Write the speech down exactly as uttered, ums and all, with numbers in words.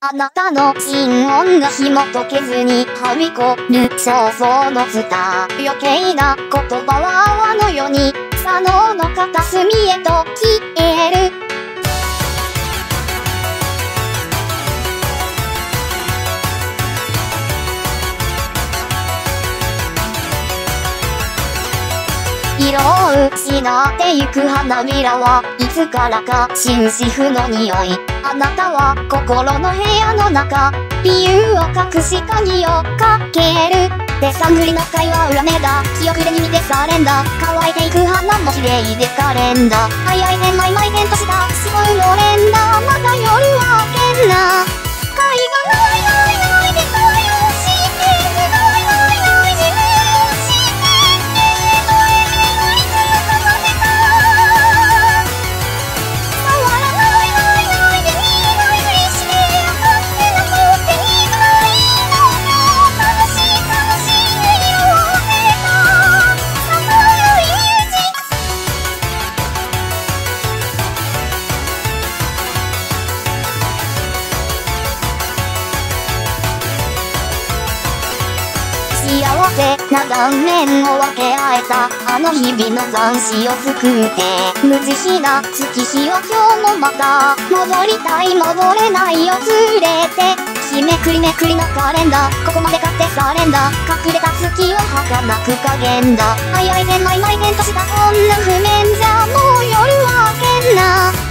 あなたの心音が紐解けずにはびこる想像のツタ。余計な言葉は泡のように左脳の片隅へと消える。色を失ってゆく花びらはいつからか終止符の匂い。あなたは心の部屋の中理由を隠し鍵をかける。で探りの会話裏目だ。記憶で耳でサレンダー。乾いていく花も綺麗でカレンダー。早い変マイマイ変としたすごいのレンダー。また夜は変な貝がないないないで対応してる。ないないないで目をしてる。どれで乗り継がせた。触らないないないで見ないふりして勝手な子って見づらいのよ。楽しい楽しいねよせたさまよい友人。幸せな断面を分け合えたあの日々の残死を救って無慈悲な月日は今日もまた戻りたい戻れないよ連れて日めくりめくりのカレンダー。ここまで買ってサレンダー。隠れた月は儚く加減だ。早い変マイマイ変としたこんな譜面じゃもう夜は変な